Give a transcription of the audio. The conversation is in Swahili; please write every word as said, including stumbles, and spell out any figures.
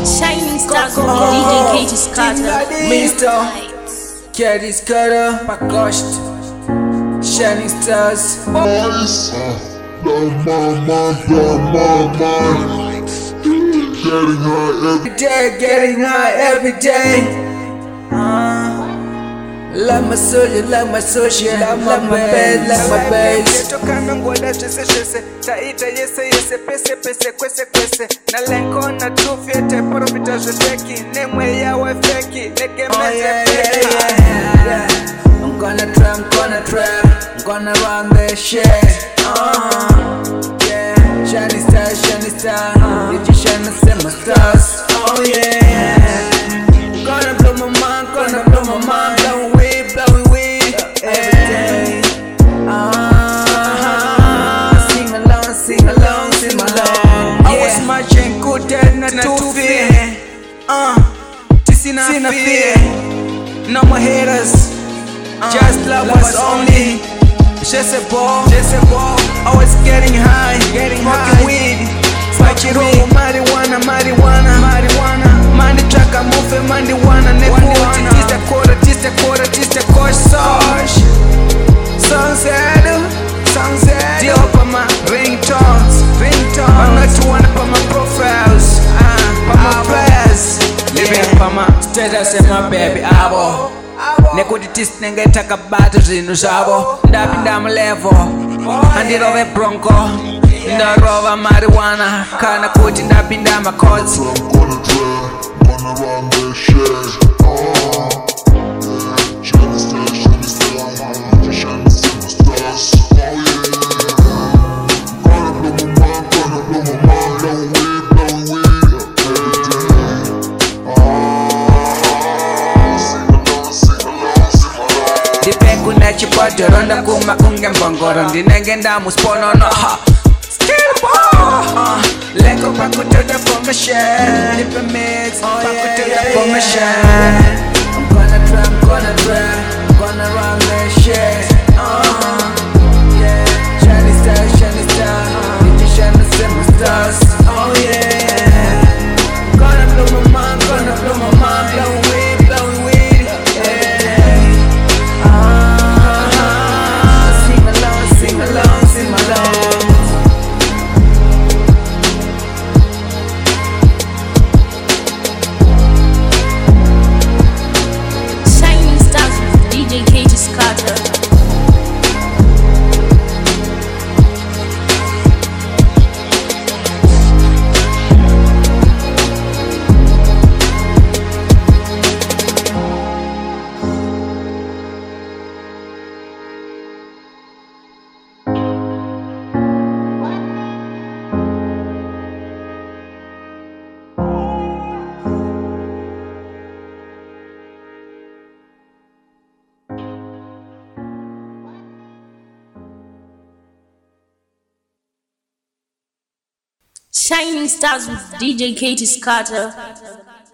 Shining Stars with D J Katie Carter. Mister Katie Carter, Pakost, Shining Stars. Getting high every day, getting high every day. Uh, love my soldier, love my soldier, love my bed, love my bed. Tokana ngoda tese tese, taita yese yese pese pese kwese kwese. Na lenko na tufie te profita zoteki, nemwe yawe feki, neke meze feki. I'm gonna try, I'm gonna try, I'm gonna run this shit. Uh, yeah, shining star, shining star, uh, did you shine the same stars? Oh yeah, gonna blow my mind, gonna blow my mind, blowing weed, blowing weed every day. Uh, sing along, sing along, sing along. I was marching good dead na tufie. Uh, tisina fear, no more haters. Just love was only. Just a ball, just a ball. Always getting high, getting high. Weed, Fachiro, marijuana, marijuana, marijuana. Mandi chaka mufe, marijuana, nekuana. Tis the quarter, tis the quarter, tis the course. Sosh, sunset, sunset. Deal up on my ringtones, ringtones. I'm not to one up on my profiles, ah, on my prayers. Living up on my status and my baby abo. Nekuti tisi nengetaka batu zinu zabo. Ndapinda mlevo Andirove bronco Ndarova marijuana Kana kuti ndapinda makozi. I'm gonna try, gonna run this shit. Oh, yeah. Shining star, shining star, uh, shining stars. Oh yeah. Gonna blow my mind, gonna blow my mind, blowing weed, blowing weed every day. Ah, sing along, sing along, sing along. Dipeku na chipoto ronda kuma unge mbongoro. Ndinenge ndamu spono no ha uh, Lego pakuto da formation. Dip a mix, pakuto da formation. I'm gonna try, I'm gonna try, I'm gonna run this shit. Uh, yeah, shining star, shining star, uh, did you shine the same stars? Oh yeah, gonna blow my mind, gonna blow my mind, blowing weed, blowing weed every day. Uh, sing along, sing along, sing along. Shining Stars with D J Katie Carter. Shining Stars with D J Katie Carter.